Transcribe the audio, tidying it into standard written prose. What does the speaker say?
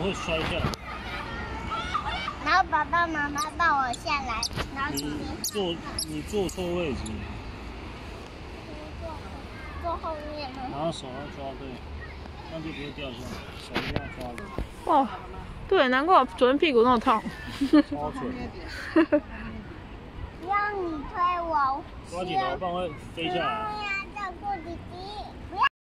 会摔下来。 然后爸爸妈妈抱我下来，然后你坐错位置， 坐后面吗？ 然后手要抓对，那就不会掉下来，手一定要抓的。 哦，对，难怪我昨天屁股那么痛。 超准。 不要你推我， 抓紧了，不然会飞下来。 不要照顾弟弟。